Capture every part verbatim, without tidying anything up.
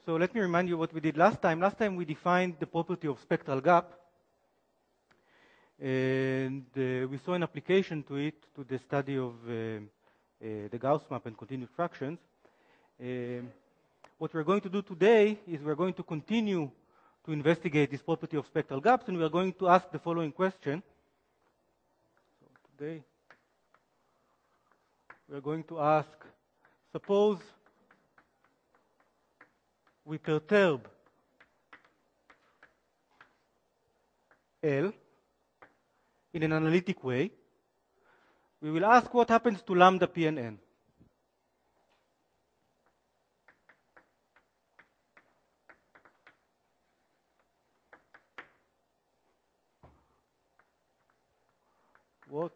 So let me remind you what we did last time. Last time we defined the property of spectral gap, and uh, we saw an application to it, to the study of uh, uh, the Gauss map and continued fractions. Um, what we're going to do today is we're going to continue to investigate this property of spectral gaps, and we're going to ask the following question. So today, we're going to ask, suppose we perturb L in an analytic way. We will ask what happens to lambda p and n. What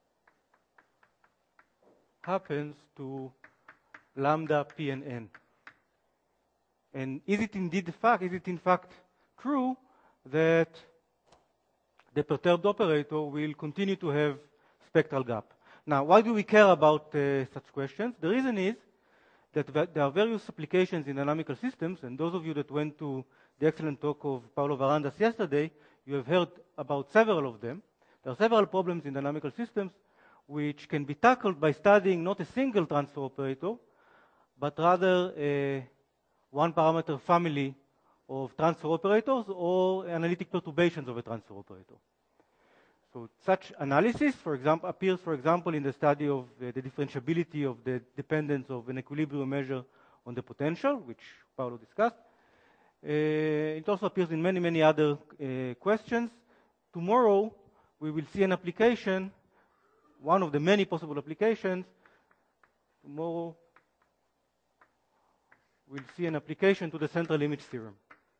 happens to lambda p and n? And is it indeed the fact, is it in fact true that the perturbed operator will continue to have spectral gap? Now, why do we care about uh, such questions? The reason is that there are various applications in dynamical systems, and those of you that went to the excellent talk of Paulo Varandas yesterday, you have heard about several of them. There are several problems in dynamical systems which can be tackled by studying not a single transfer operator, but rather a one parameter family of transfer operators or analytic perturbations of a transfer operator. So such analysis, for example, appears, for example, in the study of uh, the differentiability of the dependence of an equilibrium measure on the potential, which Paulo discussed. Uh, it also appears in many, many other uh, questions. Tomorrow, we will see an application, one of the many possible applications. Tomorrow, we'll see an application to the central limit theorem.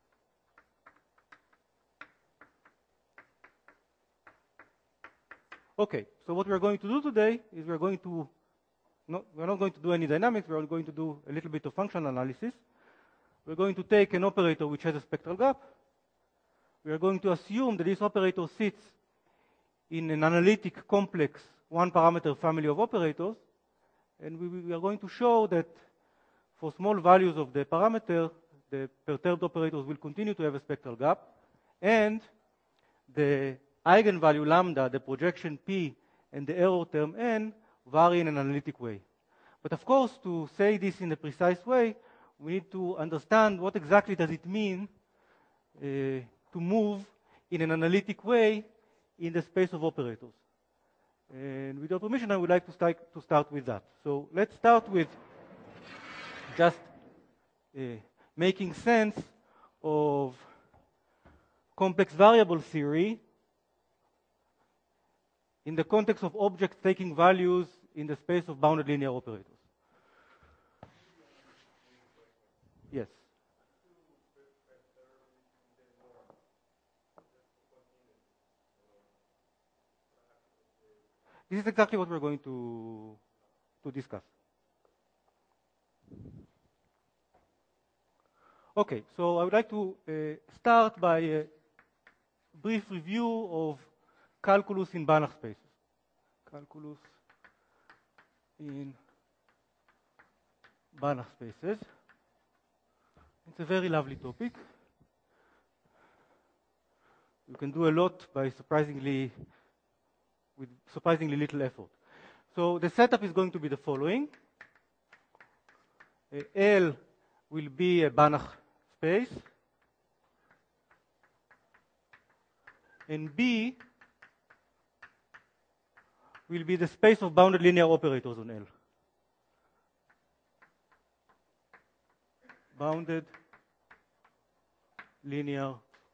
Okay, so what we're going to do today is we're going to, no, we're not going to do any dynamics, we're going to do a little bit of functional analysis. We're going to take an operator which has a spectral gap. We are going to assume that this operator sits in an analytic complex one parameter family of operators, and we, we are going to show that for small values of the parameter, the perturbed operators will continue to have a spectral gap, and the eigenvalue lambda, the projection p, and the error term n vary in an analytic way. But of course, to say this in a precise way, we need to understand what exactly does it mean uh, to move in an analytic way in the space of operators. And with your permission, I would like to start, to start with that. So let's start with just uh, making sense of complex variable theory in the context of objects taking values in the space of bounded linear operators. Yes. This is exactly what we're going to, to discuss. Okay, so I would like to uh, start by a brief review of calculus in Banach spaces. Calculus in Banach spaces. It's a very lovely topic. You can do a lot by surprisingly, with surprisingly little effort. So the setup is going to be the following. Uh, L will be a Banach space, and B will be the space of bounded linear operators on L. Bounded linear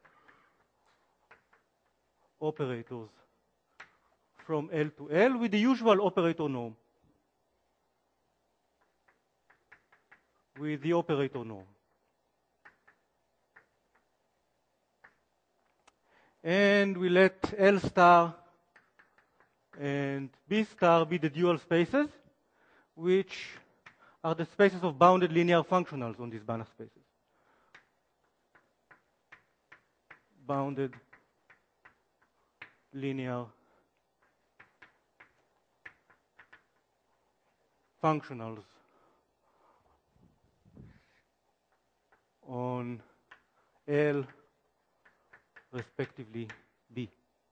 operators from L to L with the usual operator norm. With the operator norm. And we let L star and B star be the dual spaces, which are the spaces of bounded linear functionals on these Banach spaces. Bounded linear functionals on L, respectively, B.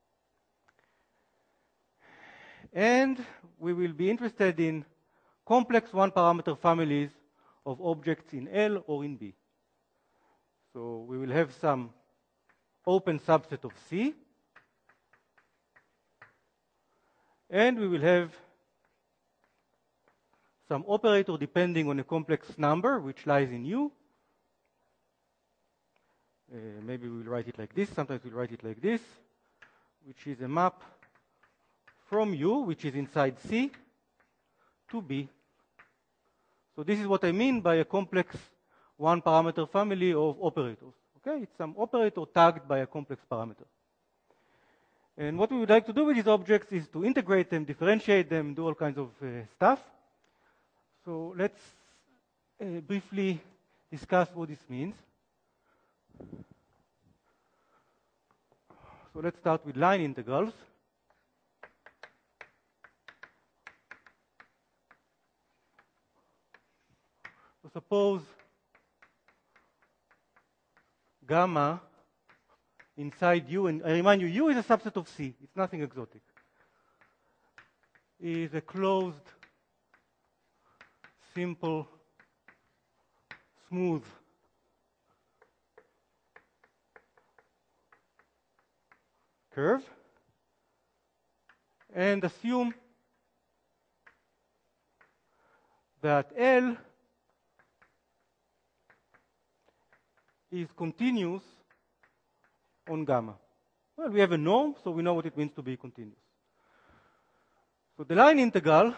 And we will be interested in complex one-parameter families of objects in L or in B. So we will have some open subset of C, and we will have some operator depending on a complex number which lies in U. Uh, maybe we'll write it like this. Sometimes we'll write it like this, which is a map from U, which is inside C, to B. So this is what I mean by a complex one-parameter family of operators. Okay, it's some operator tagged by a complex parameter. And what we would like to do with these objects is to integrate them, differentiate them, do all kinds of uh, stuff. So let's uh, briefly discuss what this means. So let's start with line integrals. So suppose gamma inside U, and I remind you, U is a subset of C. It's nothing exotic. Is a closed, simple, smooth curve, and assume that L is continuous on gamma. Well, we have a norm, so we know what it means to be continuous. So the line integral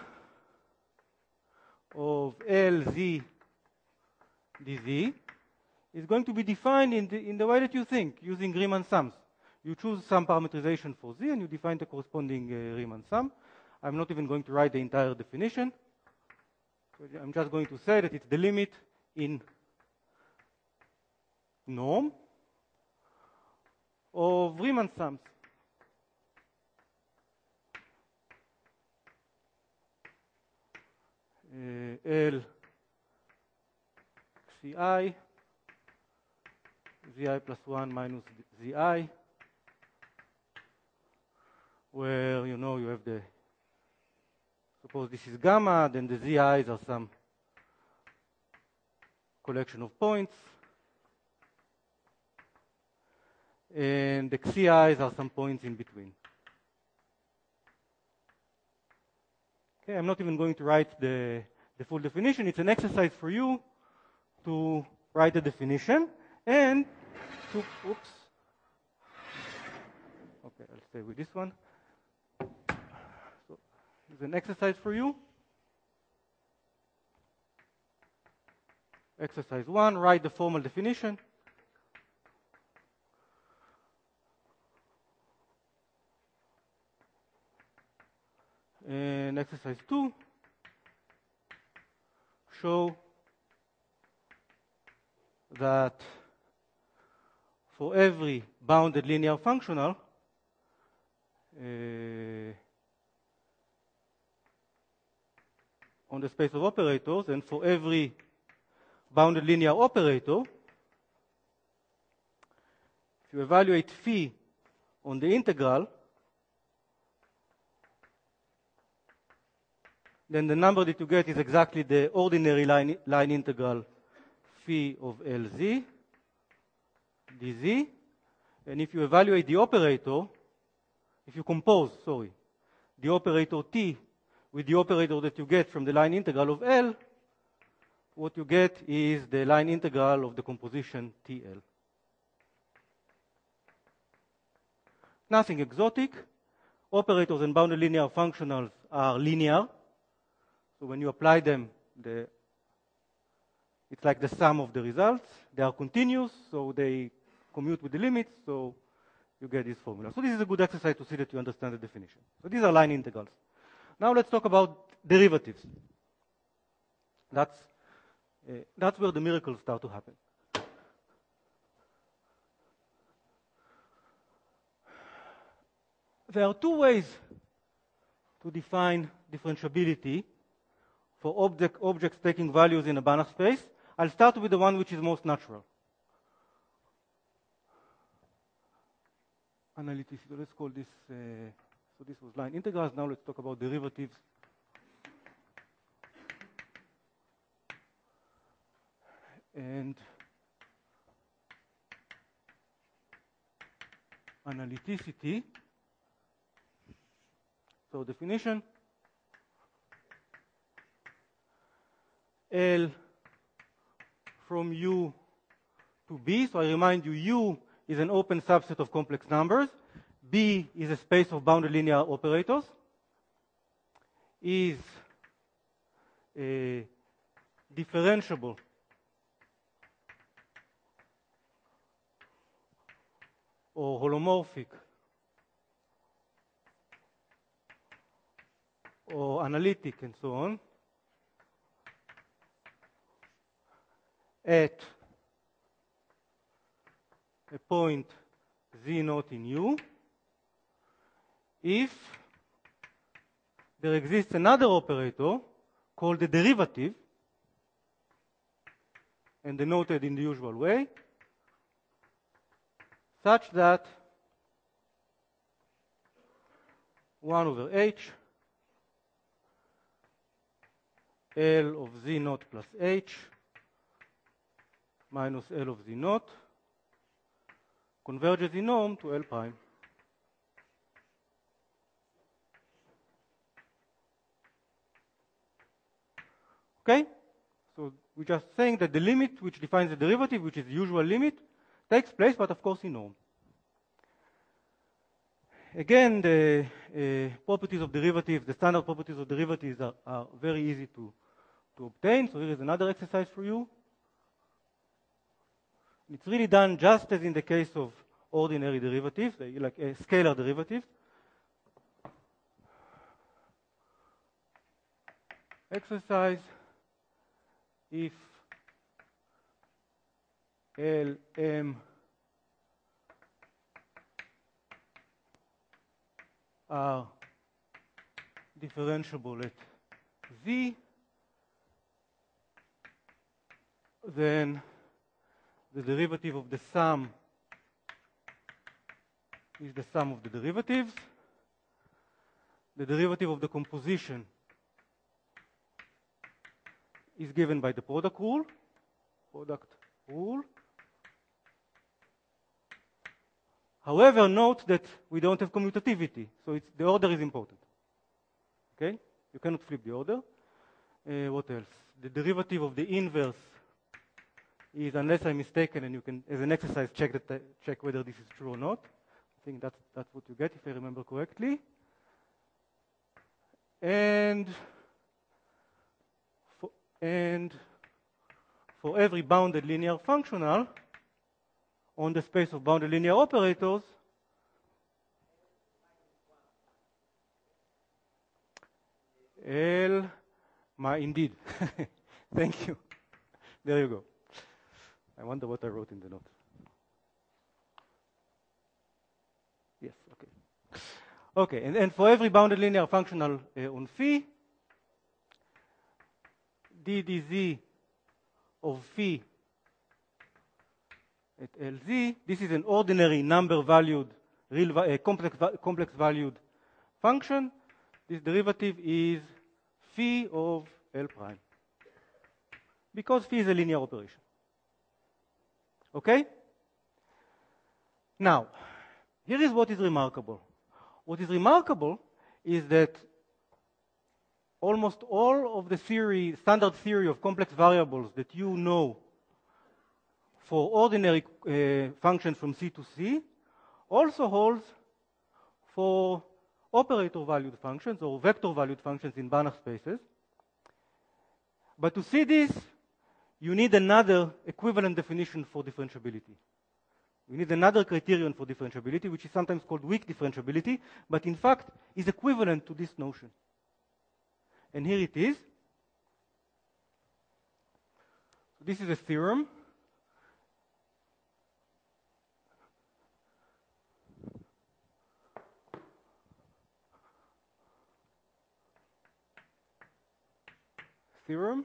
of L z dz is going to be defined in the, in the way that you think, using Riemann sums. You choose some parameterization for z, and you define the corresponding uh, Riemann sum. I'm not even going to write the entire definition. So I'm just going to say that it's the limit in norm of Riemann sums. Uh, L Ci, Zi plus one minus Zi, where you know you have the, suppose this is gamma, then the Zi's are some collection of points, and the Xi's are some points in between. Okay, I'm not even going to write the, the full definition. It's an exercise for you to write the definition and to, oops. Okay, I'll stay with this one. So it's an exercise for you. Exercise one, write the formal definition. And exercise two, show that for every bounded linear functional, uh, on the space of operators, and for every bounded linear operator, if you evaluate phi on the integral, then the number that you get is exactly the ordinary line, line integral phi of Lz dz. And if you evaluate the operator, if you compose, sorry, the operator T with the operator that you get from the line integral of L, what you get is the line integral of the composition T L. Nothing exotic. Operators and bounded linear functionals are linear. So when you apply them, the, it's like the sum of the results. They are continuous, so they commute with the limits, so you get this formula. So this is a good exercise to see that you understand the definition. So these are line integrals. Now let's talk about derivatives. That's, uh, that's where the miracles start to happen. There are two ways to define differentiability for object, objects taking values in a Banach space. I'll start with the one which is most natural. analyticity. So let's call this, uh, so this was line integrals. Now let's talk about derivatives. And analyticity. So definition, L from U to B. So I remind you, U is an open subset of complex numbers. B is a space of bounded linear operators. Is a differentiable or holomorphic or analytic and so on at a point Z naught in U if there exists another operator called the derivative and denoted in the usual way, such that one over H L of Z naught plus H minus L of Z naught converges in norm to L prime. Okay? So we're just saying that the limit which defines the derivative, which is the usual limit, takes place, but of course in norm. Again, the uh, properties of derivatives, the standard properties of derivatives are, are very easy to, to obtain. So here is another exercise for you. It's really done just as in the case of ordinary derivatives, like a scalar derivative. Exercise, if L M are differentiable at Z, then the derivative of the sum is the sum of the derivatives. The derivative of the composition is given by the product rule. Product rule. However, note that we don't have commutativity, so it's, the order is important. Okay? You cannot flip the order. Uh, what else? The derivative of the inverse is, unless I'm mistaken, and you can, as an exercise, check, that, uh, check whether this is true or not. I think that's, that's what you get, if I remember correctly. And for, and for every bounded linear functional on the space of bounded linear operators, L, my, indeed. Thank you. There you go. I wonder what I wrote in the note. Yes, okay. Okay, and, and for every bounded linear functional uh, on phi, d dz of phi at L Z, this is an ordinary number-valued, real uh, complex, complex valued function. This derivative is phi of L prime, because phi is a linear operation. Okay? Now, here is what is remarkable. What is remarkable is that almost all of the theory, standard theory of complex variables that you know for ordinary uh, functions from C to C also holds for operator-valued functions or vector-valued functions in Banach spaces. But to see this, you need another equivalent definition for differentiability. You need another criterion for differentiability, which is sometimes called weak differentiability, but in fact is equivalent to this notion. And here it is. This is a theorem. Theorem.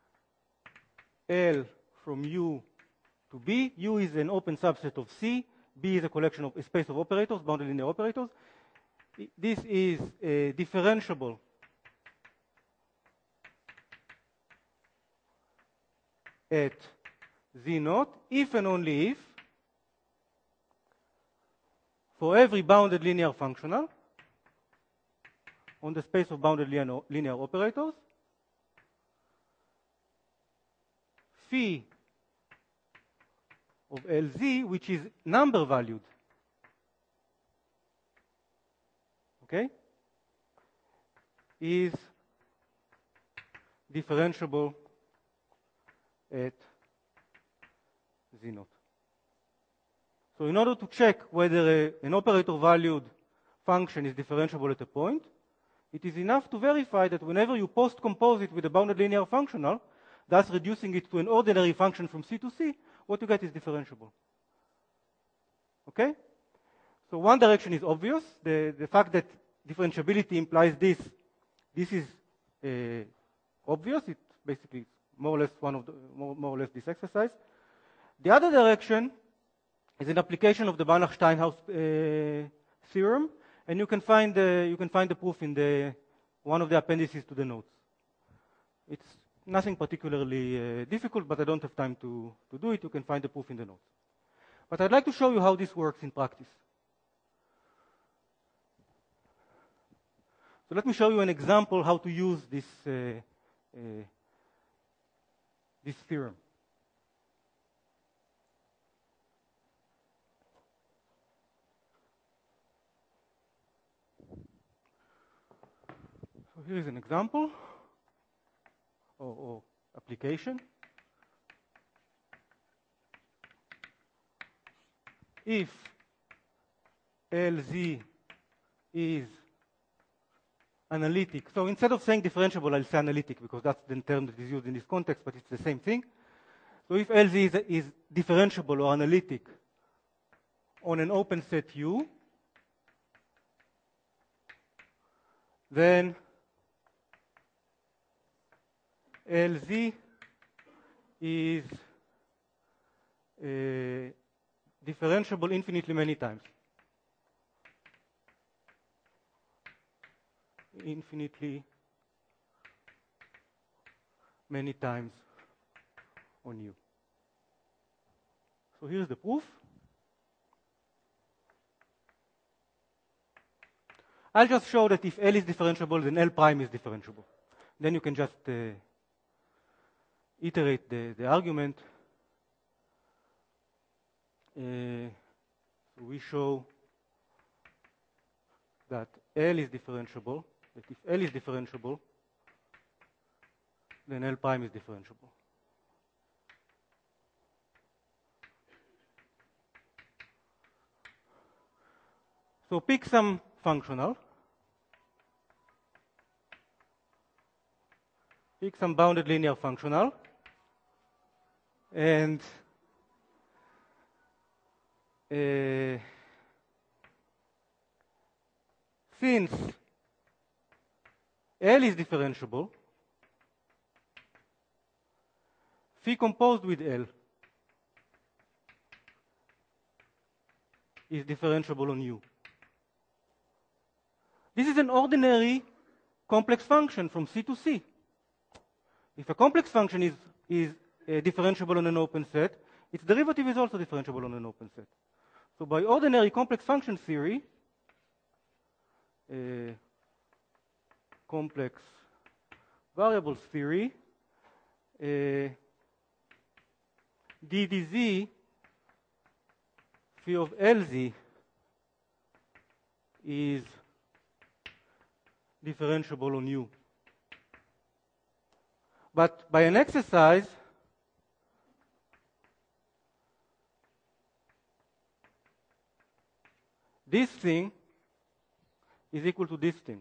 L from U to B. U is an open subset of C. B is a collection of a space of operators, bounded linear operators. This is uh, differentiable at Z naught if and only if for every bounded linear functional on the space of bounded linear, linear operators, phi of L Z, which is number valued, okay, is differentiable at Z naught. So in order to check whether a, an operator valued function is differentiable at a point, it is enough to verify that whenever you post-compose it with a bounded linear functional, thus reducing it to an ordinary function from C to C, what you get is differentiable. Okay? So one direction is obvious. The, the fact that differentiability implies this, this is uh, obvious. It's basically more or less one of the, more, more or less this exercise. The other direction is an application of the Banach-Steinhaus uh, theorem, and you can find the you can find the proof in the one of the appendices to the notes. It's nothing particularly uh, difficult, but I don't have time to, to do it. You can find the proof in the notes. But I'd like to show you how this works in practice. So let me show you an example how to use this, uh, uh, this theorem. So here is an example or, or application. If L Z is analytic, so instead of saying differentiable, I'll say analytic because that's the term that is used in this context, but it's the same thing. So if L Z is, is differentiable or analytic on an open set U, then L Z is uh, differentiable infinitely many times. Infinitely many times on U. So here's the proof. I'll just show that if L is differentiable, then L prime is differentiable. Then you can just uh, iterate the, the argument. Uh, so we show that L is differentiable, that if L is differentiable, then L prime is differentiable. So pick some functional, pick some bounded linear functional, and uh, since L is differentiable, phi composed with L is differentiable on U. This is an ordinary complex function from C to C. If a complex function is, is uh, differentiable on an open set, its derivative is also differentiable on an open set. So by ordinary complex function theory, uh, complex variables theory, uh, d dz phi of L Z is differentiable on U. But by an exercise, this thing is equal to this thing.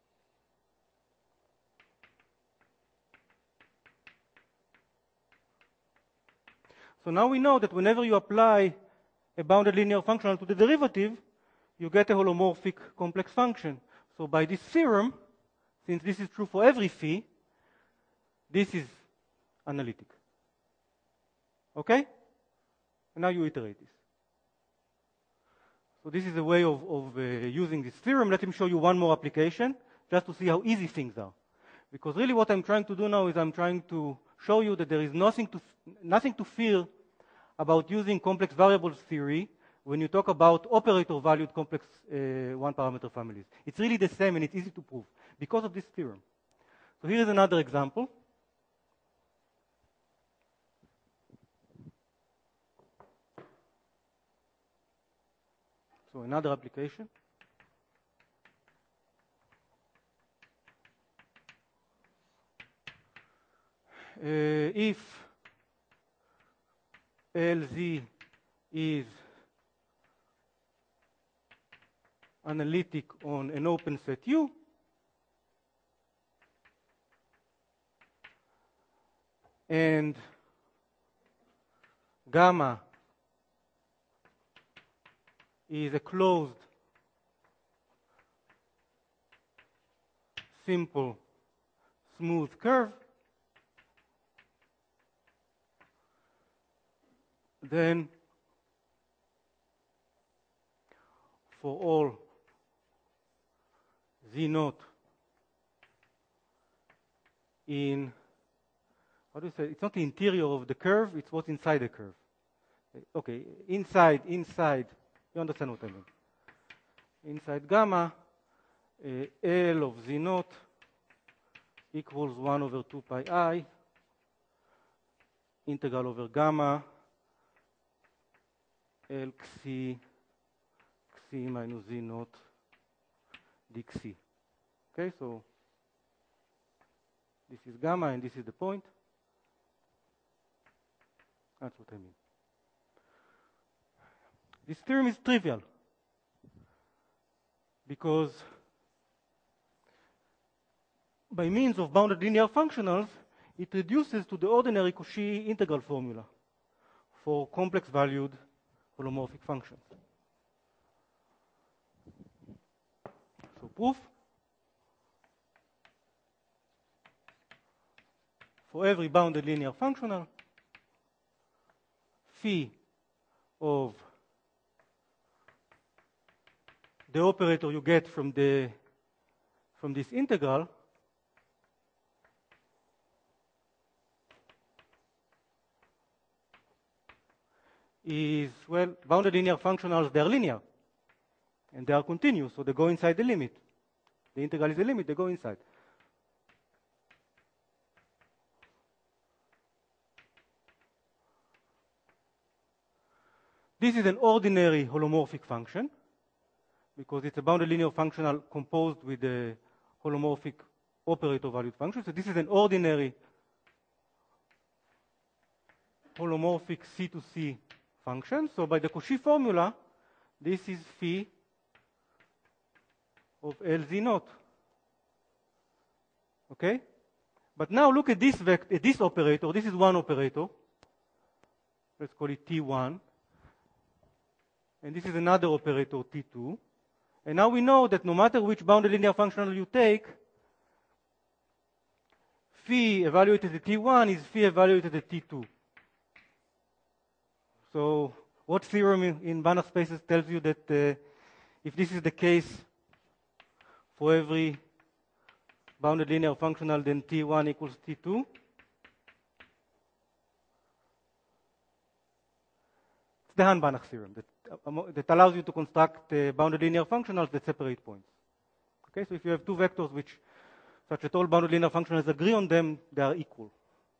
So now we know that whenever you apply a bounded linear functional to the derivative, you get a holomorphic complex function. So by this theorem, since this is true for every phi, this is analytic. Okay? And now you iterate this. So this is a way of, of uh, using this theorem. Let me show you one more application, just to see how easy things are. Because really what I'm trying to do now is I'm trying to show you that there is nothing to, nothing to fear about using complex variables theory when you talk about operator-valued complex uh, one-parameter families. It's really the same, and it's easy to prove because of this theorem. So here is another example. So another application. Uh, if L Z is analytic on an open set U, and gamma is a closed, simple, smooth curve, then for all Z naught in, how do you say, it's not the interior of the curve, it's what's inside the curve. Okay, inside, inside, you understand what I mean. Inside gamma, uh, L of Z naught equals one over two pi I, integral over gamma, L xc, xc minus Z naught dxc. Okay, so this is gamma and this is the point. That's what I mean. This theorem is trivial because by means of bounded linear functionals, it reduces to the ordinary Cauchy integral formula for complex valued holomorphic functions. So proof. For every bounded linear functional, phi of the operator you get from the from this integral is, well, bounded linear functionals, they are linear and they are continuous, so they go inside the limit. The integral is the limit, they go inside. This is an ordinary holomorphic function because it's a bounded linear functional composed with a holomorphic operator-valued function. So this is an ordinary holomorphic C to C function. So by the Cauchy formula, this is phi of L Z naught. Okay? But now look at this vector, this operator. This is one operator. Let's call it T one. And this is another operator, T two. And now we know that no matter which bounded linear functional you take, phi evaluated at T one is phi evaluated at T two. So what theorem in, in Banach spaces tells you that uh, if this is the case for every bounded linear functional, then T one equals T two? It's the Hahn-Banach theorem that, uh, that allows you to construct uh, bounded linear functionals that separate points. Okay, so if you have two vectors which, such that all bounded linear functionals agree on them, they are equal.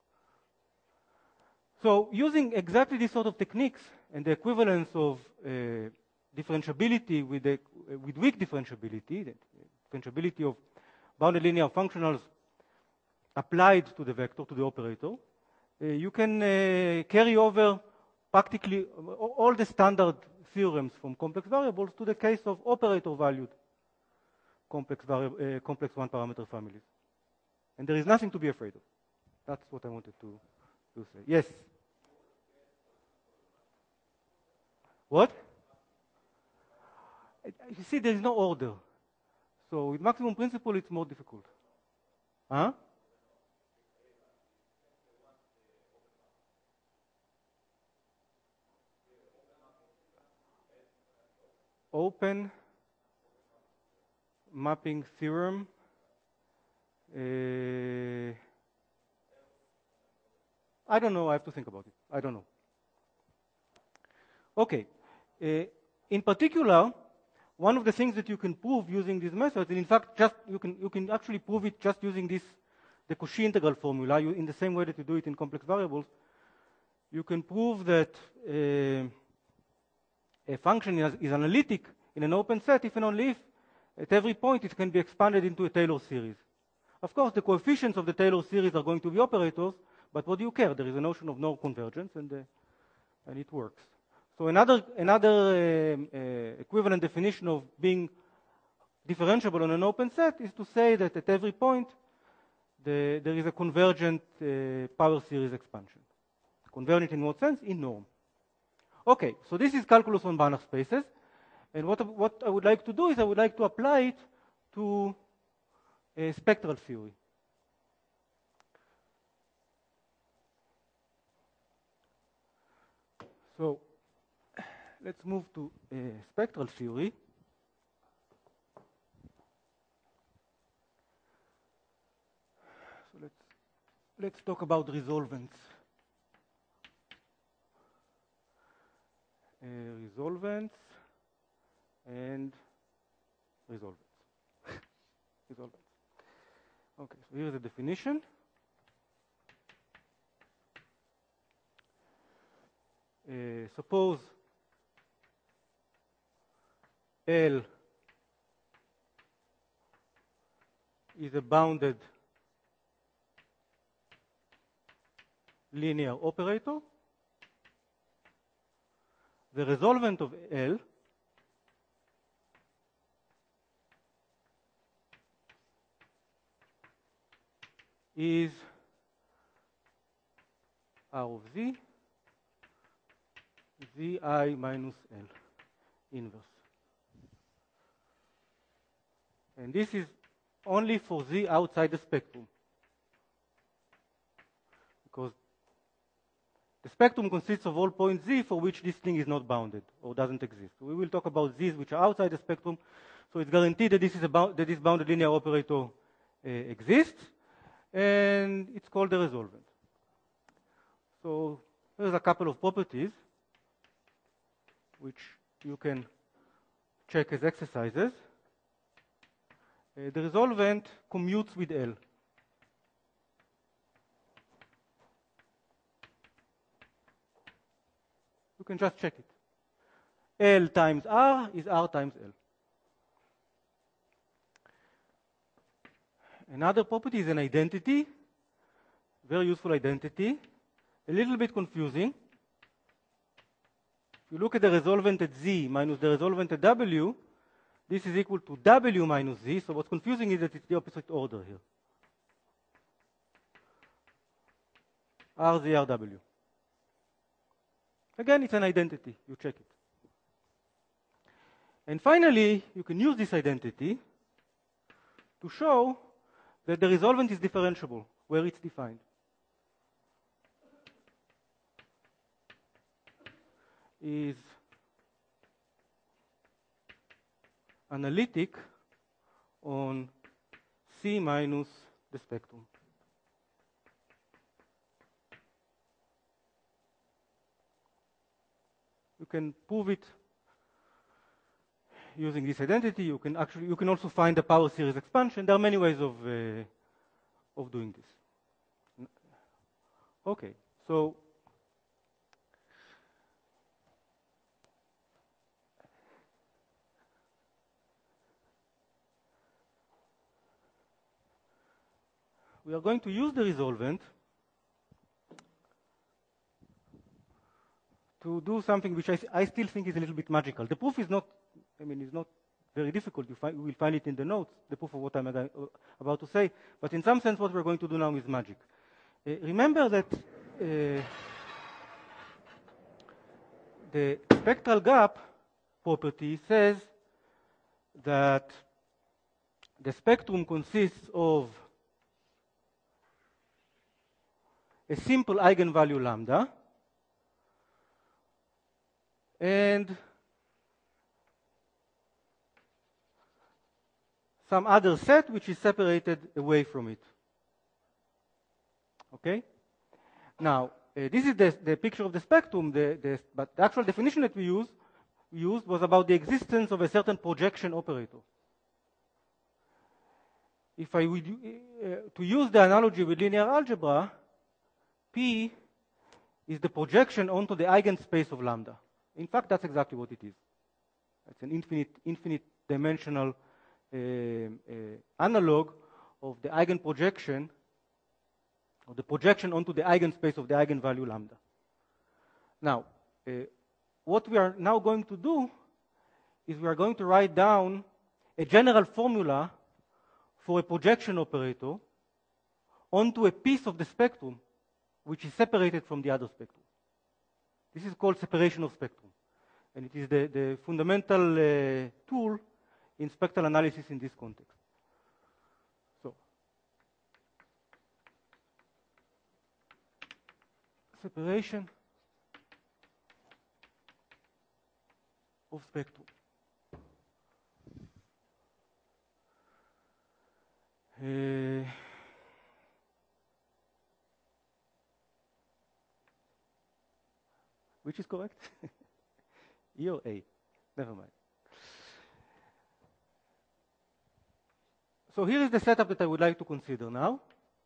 So using exactly this sort of techniques and the equivalence of uh, differentiability with, the, uh, with weak differentiability, the differentiability of bounded linear functionals applied to the vector, to the operator, uh, you can uh, carry over practically all the standard theorems from complex variables to the case of operator-valued complex, uh, complex one-parameter families. And there is nothing to be afraid of. That's what I wanted to, to say. Yes? What? You see, there is no order. So with maximum principle, it's more difficult. Huh? open mapping theorem. Uh, I don't know. I have to think about it. I don't know. Okay. Uh, in particular, one of the things that you can prove using these methods, and in fact, just you can you can actually prove it just using this the Cauchy integral formula. You, in the same way that you do it in complex variables, you can prove that uh, a function is, is analytic in an open set if and only if at every point it can be expanded into a Taylor series. Of course, the coefficients of the Taylor series are going to be operators, but what do you care? There is a notion of no convergence, and, uh, and it works. So another, another um, uh, equivalent definition of being differentiable on an open set is to say that at every point the, there is a convergent uh, power series expansion. Convergent in what sense? In norm. Okay, so this is calculus on Banach spaces. And what, what I would like to do is I would like to apply it to a spectral theory. So let's move to uh, spectral theory. So let's, let's talk about resolvents. Uh, resolvents and resolvents. resolvents. Okay, so here's the definition. Uh, suppose L is a bounded linear operator. The resolvent of L is R of Z, Zi minus L inverse. And this is only for Z outside the spectrum. Because the spectrum consists of all points Z for which this thing is not bounded or doesn't exist. We will talk about Z's which are outside the spectrum. So it's guaranteed that this, is a that this bounded linear operator uh, exists. And it's called the resolvent. So there's a couple of properties which you can check as exercises. Uh, the resolvent commutes with L. You can just check it. L times R is R times L. Another property is an identity, very useful identity, a little bit confusing. If you look at the resolvent at Z minus the resolvent at W, this is equal to W minus Z, so what's confusing is that it's the opposite order here. R Z R W. Again, it's an identity, you check it. And finally, you can use this identity to show that the resolvent is differentiable, where it's defined. Is analytic on C minus the spectrum. You can prove it using this identity. You can actually, you can also find the power series expansion. There are many ways of, uh, of doing this. Okay, so we are going to use the resolvent to do something which I, I still think is a little bit magical. The proof is not, I mean, it's not very difficult. You, find, you will find it in the notes, the proof of what I'm about to say. But in some sense, what we're going to do now is magic. Uh, remember that uh, the spectral gap property says that the spectrum consists of a simple eigenvalue lambda and some other set which is separated away from it. Okay? Now, uh, this is the, the picture of the spectrum, the, the, but the actual definition that we used, we used was about the existence of a certain projection operator. If I would, uh, to use the analogy with linear algebra, P is the projection onto the eigenspace of lambda. In fact, that's exactly what it is. It's an infinite, infinite dimensional uh, uh, analog of the eigenprojection, or the projection onto the eigenspace of the eigenvalue lambda. Now, uh, what we are now going to do is we are going to write down a general formula for a projection operator onto a piece of the spectrum which is separated from the other spectrum. This is called separation of spectrum. And it is the, the fundamental uh, tool in spectral analysis in this context. So, separation of spectrum. Uh, which is correct? E or A? Never mind. So here is the setup that I would like to consider now.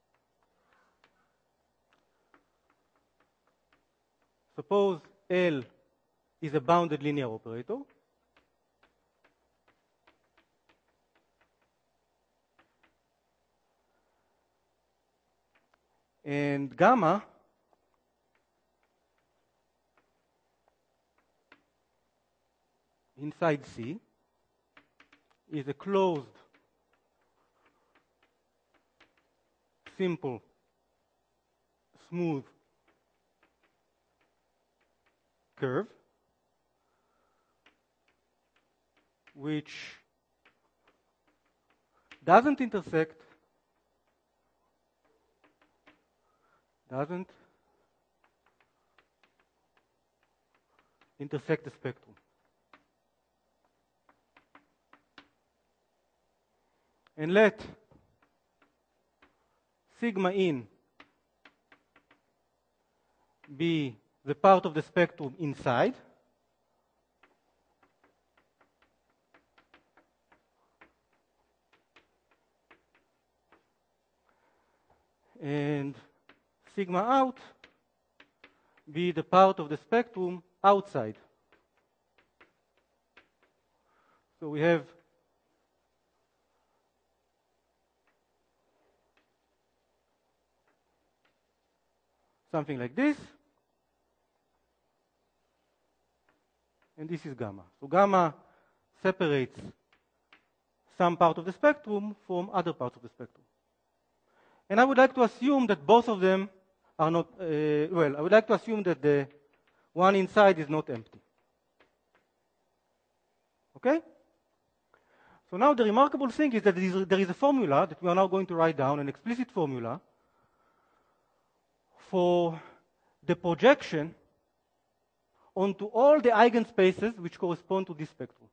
Suppose L is a bounded linear operator. And gamma inside C is a closed, simple, smooth curve which doesn't intersect doesn't intersect the spectrum. And let sigma in be the part of the spectrum inside, and sigma out be the part of the spectrum outside. So we have something like this, and this is gamma. So gamma separates some part of the spectrum from other parts of the spectrum. And I would like to assume that both of them are not, uh, well, I would like to assume that the one inside is not empty. Okay? So now the remarkable thing is that there is, there is a formula that we are now going to write down, an explicit formula for the projection onto all the eigenspaces which correspond to this spectrum.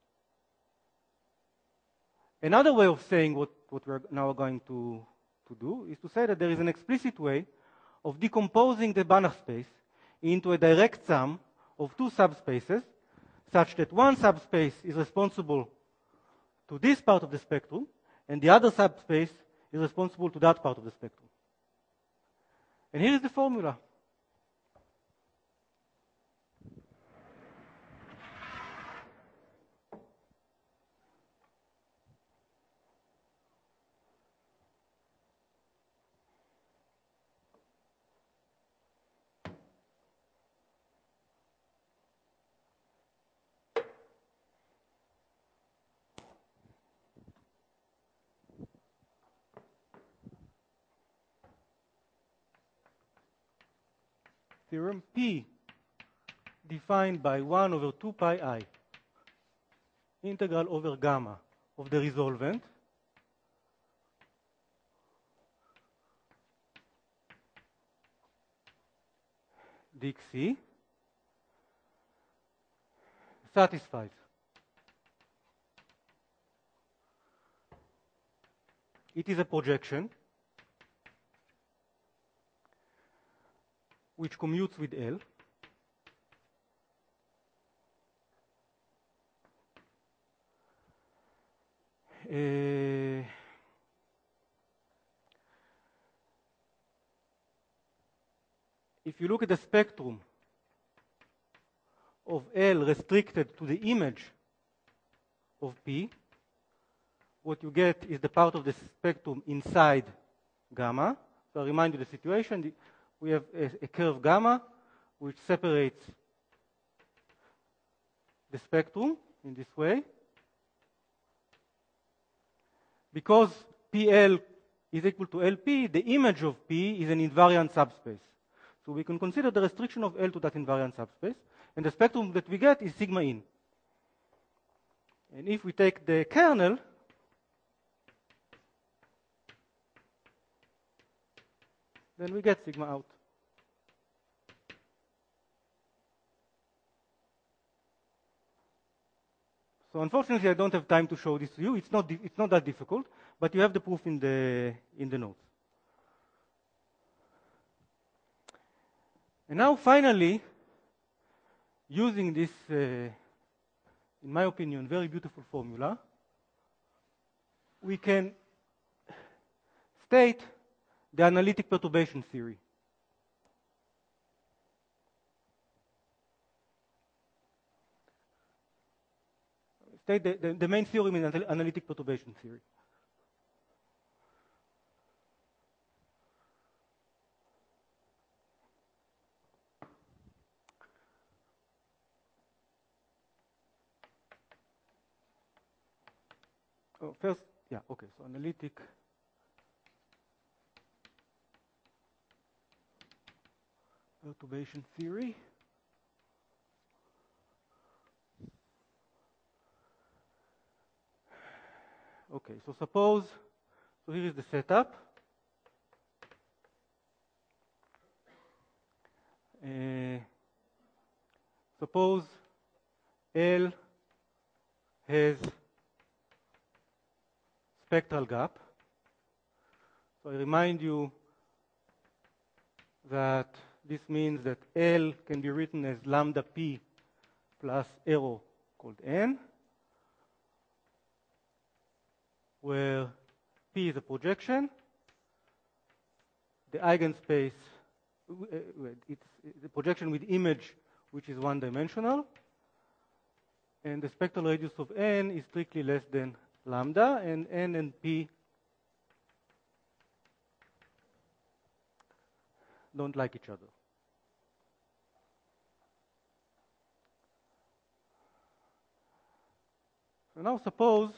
Another way of saying what, what we're now going to, to do is to say that there is an explicit way of decomposing the Banach space into a direct sum of two subspaces, such that one subspace is responsible to this part of the spectrum, and the other subspace is responsible to that part of the spectrum. And here is the formula. Theorem P defined by one over two pi I integral over gamma of the resolvent dxc satisfies it is a projection which commutes with L. Uh, if you look at the spectrum of L restricted to the image of P, what you get is the part of the spectrum inside gamma. So I remind you the situation. We have a, a curve gamma which separates the spectrum in this way. Because P L is equal to L P, the image of P is an invariant subspace. So we can consider the restriction of L to that invariant subspace, and the spectrum that we get is sigma in. And if we take the kernel, then we get sigma out. So unfortunately, I don't have time to show this to you. It's not, it's not that difficult, but you have the proof in the, in the notes. And now finally, using this, uh, in my opinion, very beautiful formula, we can state the analytic perturbation theory. State the, the, the main theorem in analytic perturbation theory. Oh, first, yeah, okay, so analytic perturbation theory. Okay, so suppose, so here is the setup. Uh, suppose L has spectral gap. So I remind you that this means that L can be written as lambda P plus arrow called N, where P is a projection, the eigenspace, it's the projection with image which is one-dimensional, and the spectral radius of N is strictly less than lambda, and N and P don't like each other. So now suppose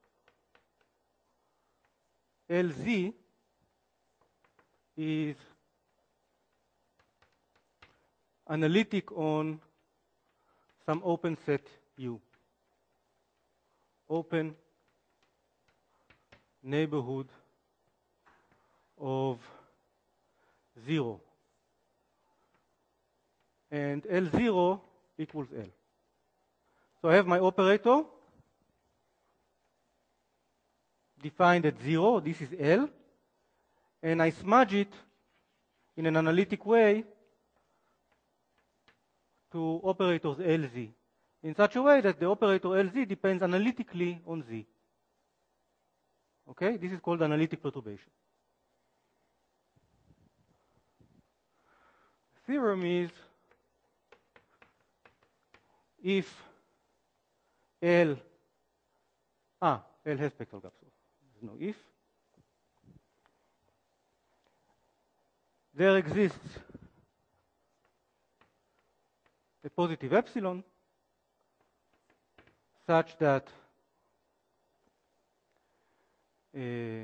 L Z is analytic on some open set U, open neighborhood of zero, and L zero equals L. So I have my operator defined at zero, this is L, and I smudge it in an analytic way to operators L Z in such a way that the operator L Z depends analytically on Z. Okay, this is called analytic perturbation. Theorem is if L, ah, L has spectral gap, so there's no if. There exists a positive epsilon such that uh,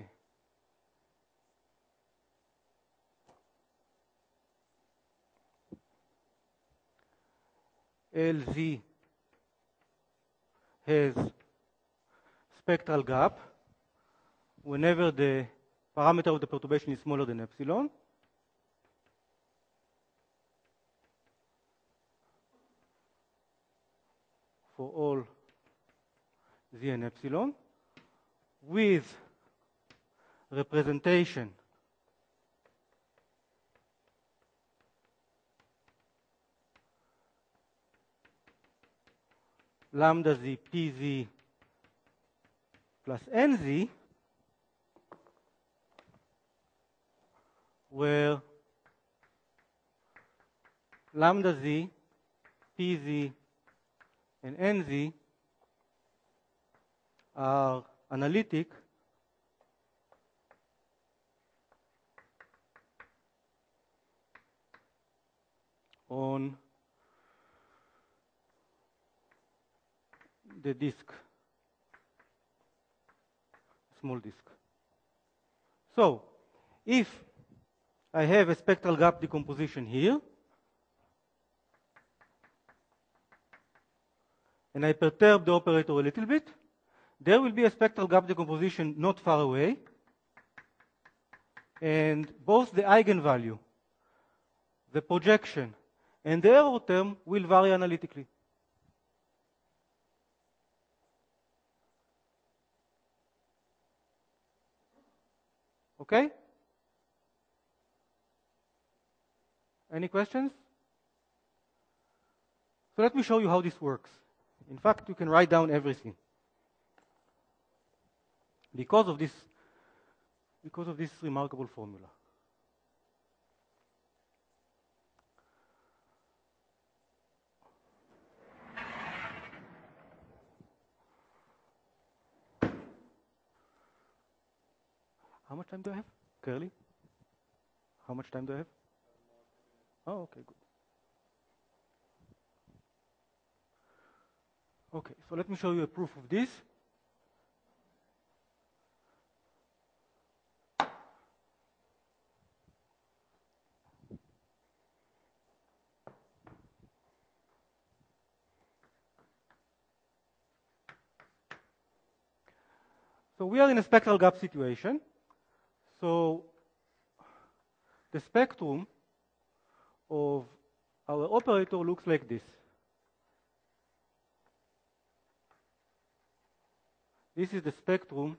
L Z has spectral gap whenever the parameter of the perturbation is smaller than epsilon. For all Z and epsilon, with representation lambda z pz plus nz, where lambda z, pz, and nz are analytic on the disk, small disk. So, if I have a spectral gap decomposition here, and I perturb the operator a little bit, there will be a spectral gap decomposition not far away, and both the eigenvalue, the projection, and the error term will vary analytically. Okay? Any questions? So let me show you how this works. In fact, you can write down everything. Because of this, because of this remarkable formula. How much time do I have? Curly? How much time do I have? Oh, okay, good. Okay, so let me show you a proof of this. So we are in a spectral gap situation. So the spectrum of our operator looks like this. This is the spectrum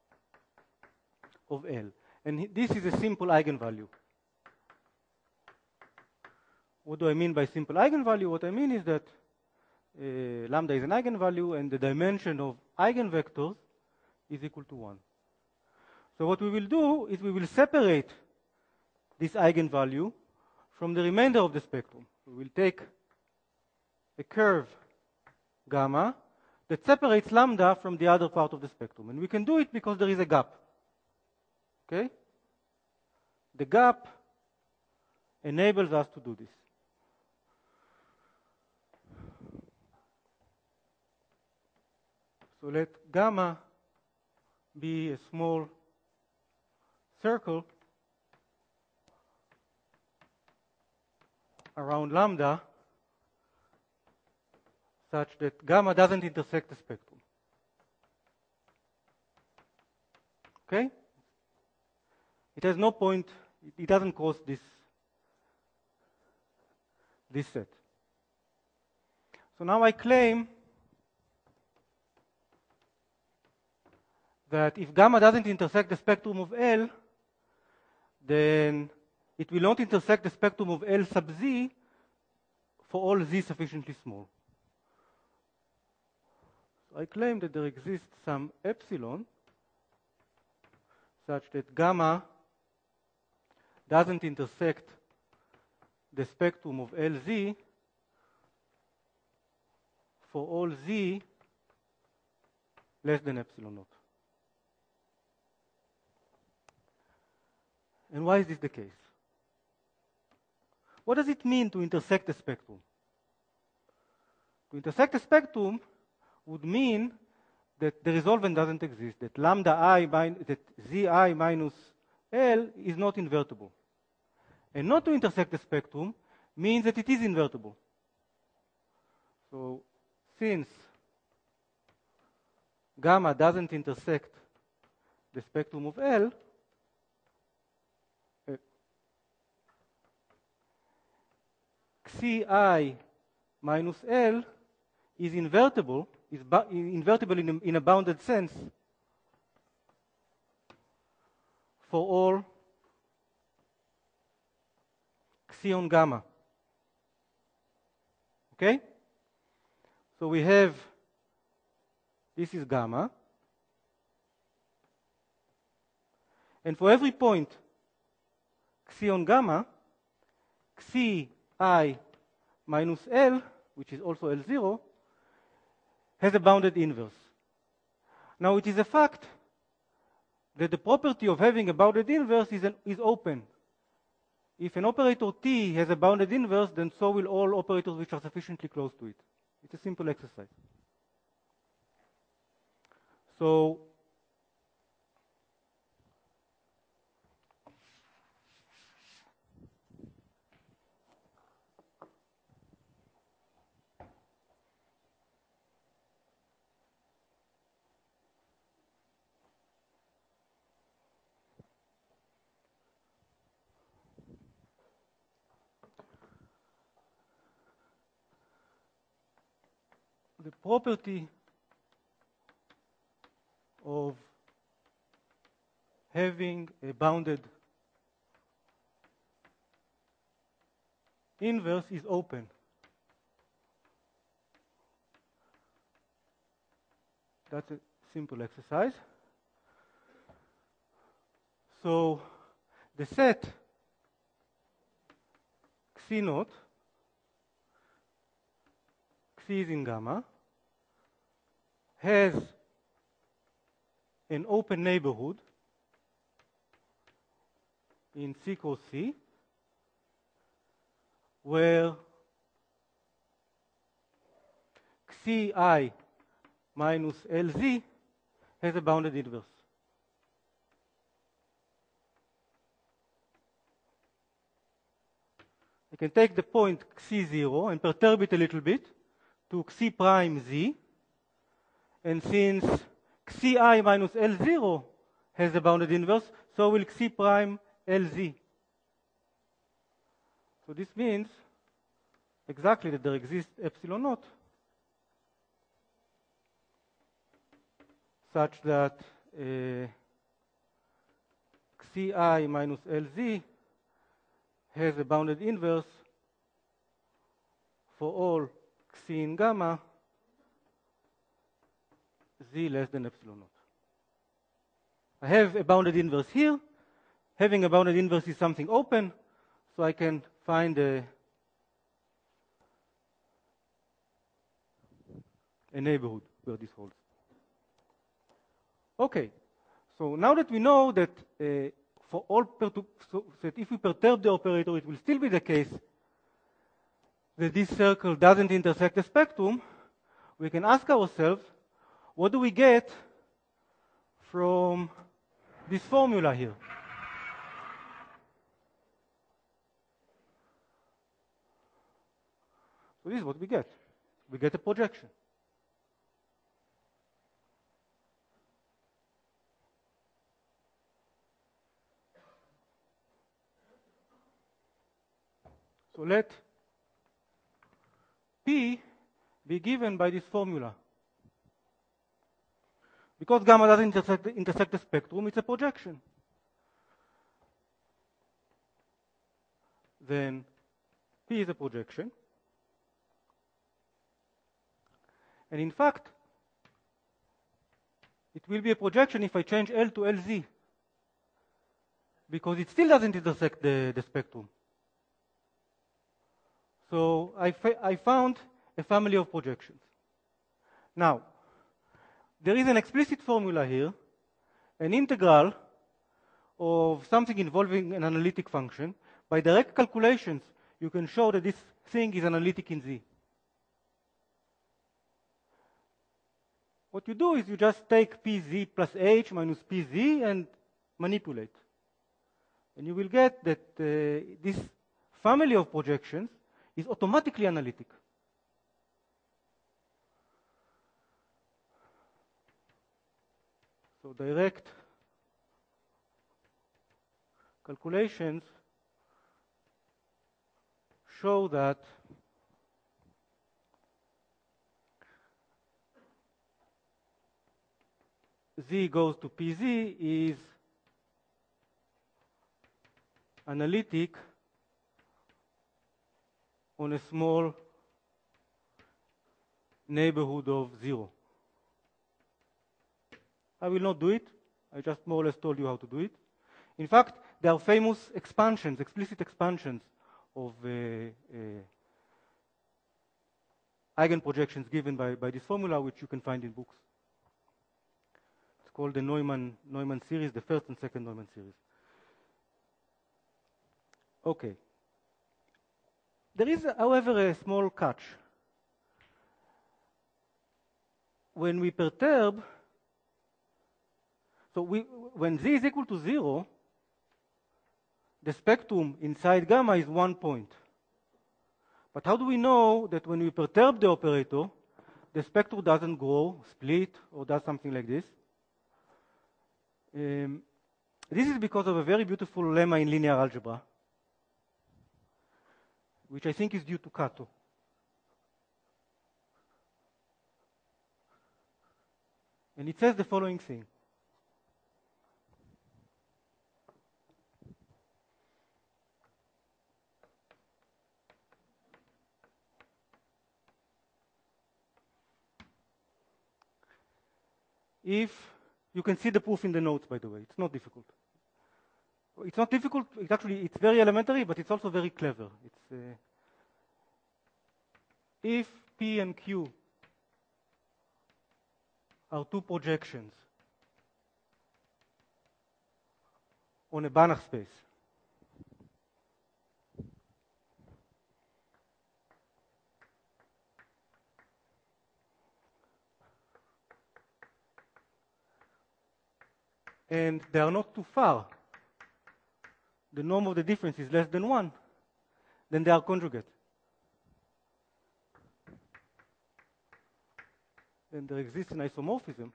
of L. And this is a simple eigenvalue. What do I mean by simple eigenvalue? What I mean is that uh, lambda is an eigenvalue and the dimension of eigenvectors is equal to one. So what we will do is we will separate this eigenvalue from the remainder of the spectrum. We will take a curve gamma that separates lambda from the other part of the spectrum. And we can do it because there is a gap. Okay? The gap enables us to do this. So let gamma be a small circle around lambda such that gamma doesn't intersect the spectrum. Okay? It has no point, it doesn't cross this, this set. So now I claim that if gamma doesn't intersect the spectrum of L, then it will not intersect the spectrum of L sub z for all z sufficiently small. So I claim that there exists some epsilon such that gamma doesn't intersect the spectrum of L z for all z less than epsilon naught. And why is this the case? What does it mean to intersect the spectrum? To intersect the spectrum would mean that the resolvent doesn't exist, that lambda I, that zi minus L is not invertible. And not to intersect the spectrum means that it is invertible. So since gamma doesn't intersect the spectrum of L, Xi minus L is invertible, is invertible in a, in a bounded sense for all Xion gamma. Okay? So we have, this is gamma. And for every point Xion gamma, Xi I minus L, which is also L zero, has a bounded inverse. Now it is a fact that the property of having a bounded inverse is, an, is open. If an operator T has a bounded inverse, then so will all operators which are sufficiently close to it. It's a simple exercise. So the property of having a bounded inverse is open. That's a simple exercise. So the set Xi naught, Xi is in gamma, has an open neighborhood in C cross C, where Xi I minus L Z has a bounded inverse. I can take the point Xi zero and perturb it a little bit to Xi prime Z, and since Xi I minus L zero has a bounded inverse, so will Xi prime L Z. So this means exactly that there exists epsilon naught such that uh, Xi I minus L Z has a bounded inverse for all Xi in gamma Z less than epsilon naught. I have a bounded inverse here. Having a bounded inverse is something open, so I can find a, a neighborhood where this holds. Okay, so now that we know that uh, for all perturb so that if we perturb the operator, it will still be the case that this circle doesn't intersect the spectrum, we can ask ourselves, what do we get from this formula here? So this is what we get. We get a projection. So let P be given by this formula. Because gamma doesn't intersect, intersect the spectrum, it's a projection. Then P is a projection. And in fact, it will be a projection if I change L to L Z, because it still doesn't intersect the, the spectrum. So I, I found a family of projections. Now, there is an explicit formula here, an integral of something involving an analytic function. By direct calculations, you can show that this thing is analytic in Z. What you do is you just take P Z plus H minus P Z and manipulate. And you will get that uh, this family of projections is automatically analytic. So direct calculations show that Z goes to P Z is analytic on a small neighborhood of zero. I will not do it. I just more or less told you how to do it. In fact, there are famous expansions, explicit expansions of uh, uh, eigenprojections given by, by this formula, which you can find in books. It's called the Neumann, Neumann series, the first and second Neumann series. Okay. There is, however, a small catch. When we perturb, so we, when z is equal to zero, the spectrum inside gamma is one point. But how do we know that when we perturb the operator, the spectrum doesn't grow, split, or does something like this? Um, this is because of a very beautiful lemma in linear algebra, which I think is due to Kato. And it says the following thing. If you can see the proof in the notes, by the way, it's not difficult. It's not difficult. It's actually it's very elementary, but it's also very clever. It's uh, if P and Q are two projections on a Banach space, and they are not too far, the norm of the difference is less than one, then they are conjugate. Then there exists an isomorphism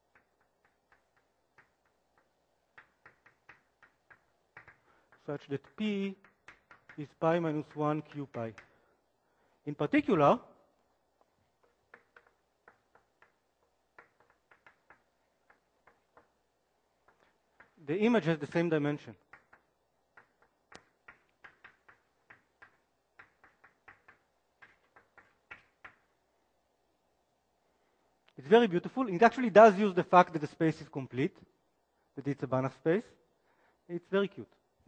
such that P is pi minus one Q pi. In particular, the image has the same dimension. It's very beautiful. It actually does use the fact that the space is complete, that it's a Banach space. It's very cute.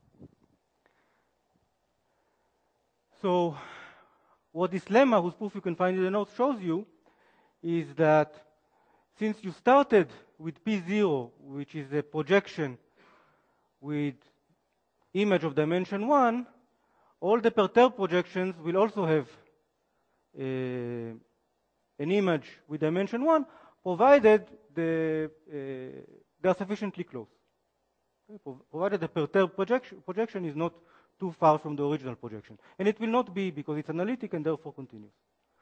So what this lemma, whose proof you can find in the notes, shows you is that since you started with P zero, which is a projection with image of dimension one, all the perturbed projections will also have a, an image with dimension one, provided the, uh, they are sufficiently close. Okay? Provided the perturbed projection, projection is not too far from the original projection. And it will not be because it's analytic and therefore continuous.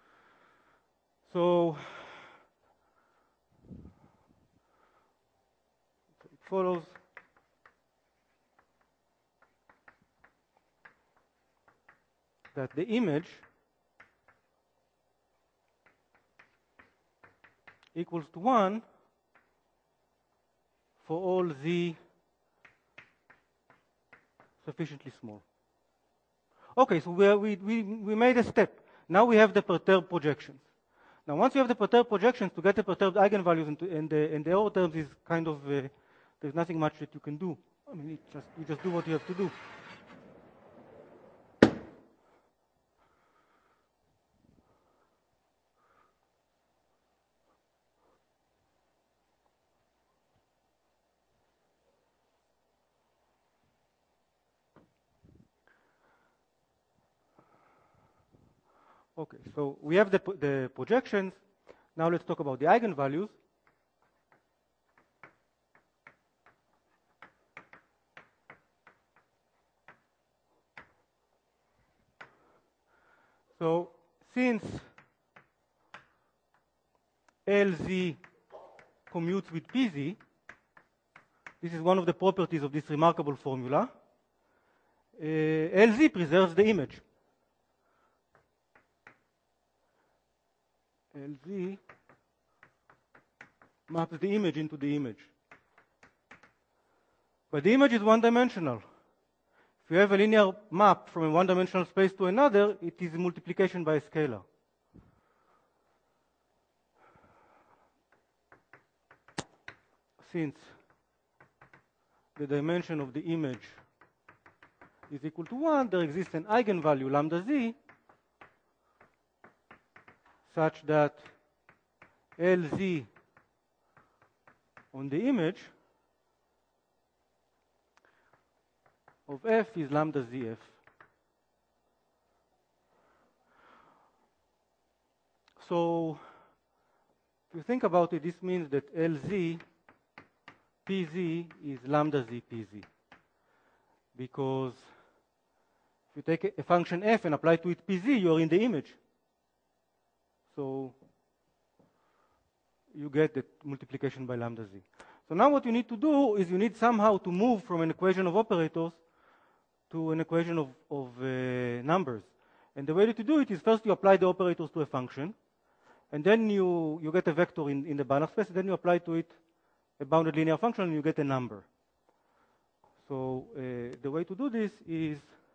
So it follows that the image equals to one for all z sufficiently small. Okay, so we, are, we, we, we made a step. Now we have the perturbed projections. Now once you have the perturbed projections, to get the perturbed eigenvalues and, to, and, the, and the error terms is kind of, uh, there's nothing much that you can do. I mean, it just, you just do what you have to do. Okay, so we have the, the projections. Now let's talk about the eigenvalues. So since L Z commutes with P Z, this is one of the properties of this remarkable formula, uh, L Z preserves the image. L Z maps the image into the image. But the image is one-dimensional. If you have a linear map from a one-dimensional space to another, it is multiplication by a scalar. Since the dimension of the image is equal to one, there exists an eigenvalue, lambda z, such that Lz on the image of f is lambda zf. So if you think about it, this means that Lz Pz is lambda z Pz. Because if you take a function f and apply to it Pz, you are in the image. So you get the multiplication by lambda z. So now what you need to do is you need somehow to move from an equation of operators to an equation of, of uh, numbers. And the way to do it is first you apply the operators to a function, and then you, you get a vector in, in the Banach space, and then you apply to it a bounded linear function, and you get a number. So uh, the way to do this is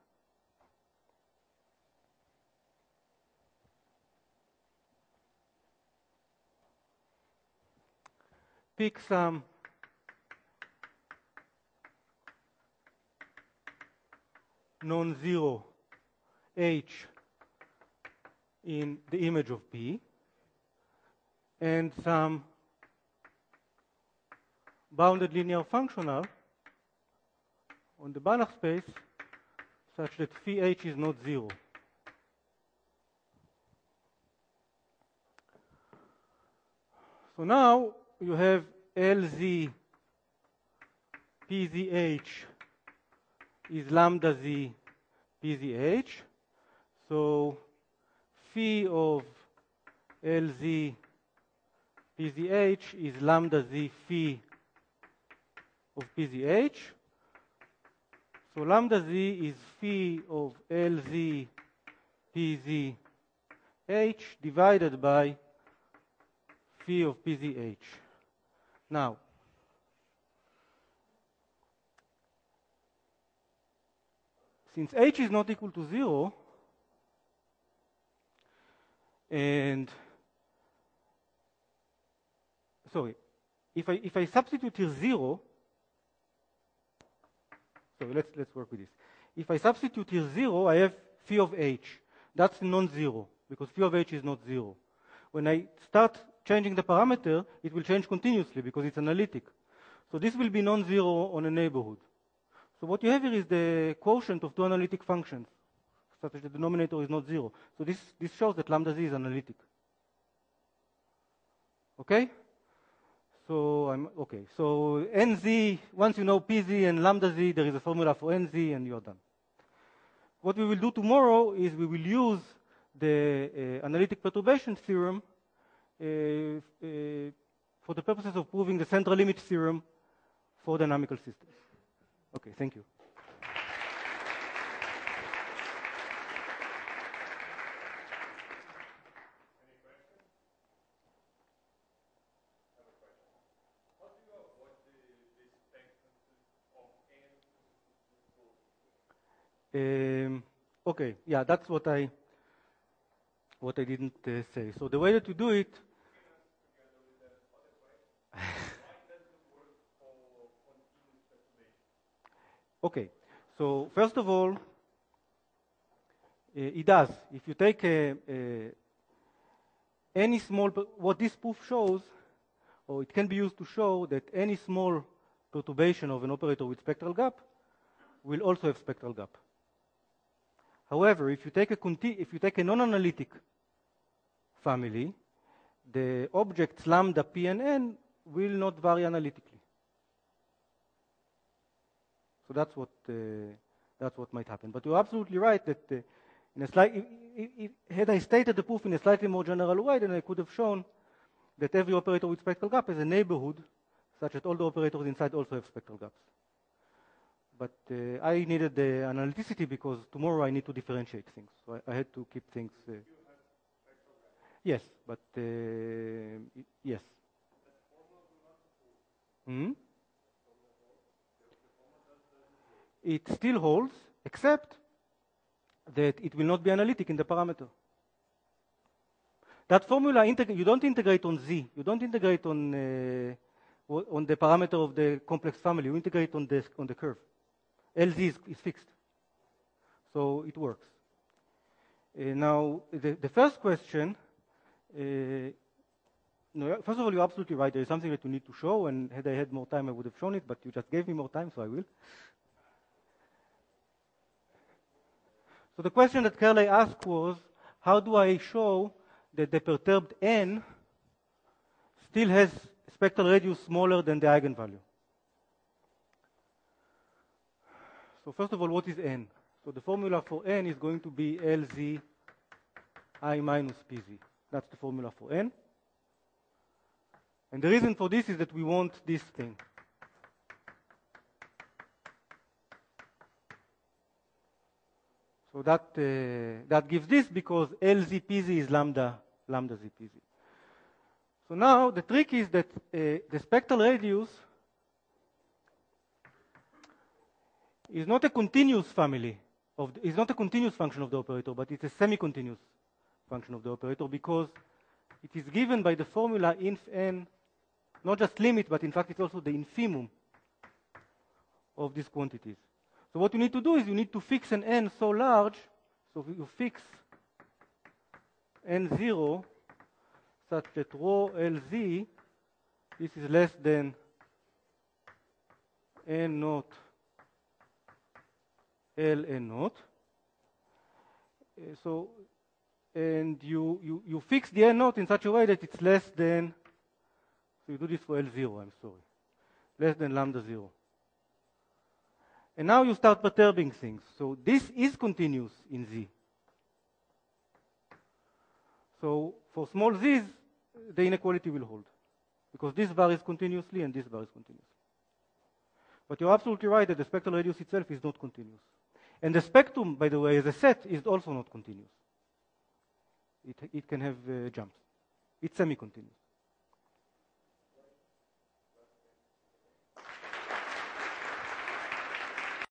pick some non-zero h in the image of P and some bounded linear functional on the Banach space such that phi h is not zero. So now you have Lz Pzh is lambda z Pzh. So phi of Lz Pzh is lambda z phi of Pzh. So lambda z is phi of Lz Pzh divided by phi of Pzh. Now, since h is not equal to zero, and sorry, if I if I substitute here zero, so let's let's work with this. If I substitute here zero, I have phi of h. That's non-zero because phi of h is not zero. When I start changing the parameter, it will change continuously because it's analytic. So this will be non-zero on a neighborhood. So what you have here is the quotient of two analytic functions, such that the denominator is not zero. So this, this shows that lambda z is analytic. Okay? So I'm okay. So nz, once you know pz and lambda z, there is a formula for nz, and you're done. What we will do tomorrow is we will use the uh, analytic perturbation theorem uh, uh, for the purposes of proving the central limit theorem for dynamical systems. Okay, thank you. Um, okay, yeah, that's what I what I didn't uh, say. So the way that you do it. Okay, so first of all, uh, it does. If you take a, a, any small, what this proof shows, or it can be used to show that any small perturbation of an operator with spectral gap will also have spectral gap. However, if you take a if you take a non-analytic family, the objects lambda, p, and n will not vary analytically. So that's what uh, that's what might happen. But you're absolutely right that uh, in a slight, if, if, if, had I stated the proof in a slightly more general way, then I could have shown that every operator with spectral gap has a neighborhood such that all the operators inside also have spectral gaps. But uh, I needed the analyticity because tomorrow I need to differentiate things. So I, I had to keep things. Uh, yes, but uh, yes. Hmm? It still holds, except that it will not be analytic in the parameter. That formula, you don't integrate on Z. You don't integrate on, uh, on the parameter of the complex family. You integrate on the, on the curve. L Z is, is fixed. So it works. Uh, now, the, the first question, uh, no, first of all, you're absolutely right. There is something that you need to show, and had I had more time, I would have shown it, but you just gave me more time, so I will. So the question that Kerley asked was, how do I show that the perturbed N still has spectral radius smaller than the eigenvalue? So first of all, what is N? So the formula for N is going to be L Z I minus P Z. That's the formula for N. And the reason for this is that we want this thing. So that, uh, that gives this because L Z P Z is lambda, lambda Z P Z. So now the trick is that uh, the spectral radius is not a continuous family. Of the, it's not a continuous function of the operator, but it's a semi-continuous function of the operator because it is given by the formula inf n, not just limit, but in fact it's also the infimum of these quantities. So what you need to do is you need to fix an n so large, so you fix n zero such that rho L Z, this is less than n naught L N naught. Uh, so, and you, you, you fix the N naught in such a way that it's less than, so you do this for L zero, I'm sorry, less than lambda zero. And now you start perturbing things. So this is continuous in Z. So for small z's, the inequality will hold because this varies continuously and this varies continuously. But you're absolutely right that the spectral radius itself is not continuous. And the spectrum, by the way, as a set, is also not continuous. It, it can have uh, jumps. It's semi-continuous.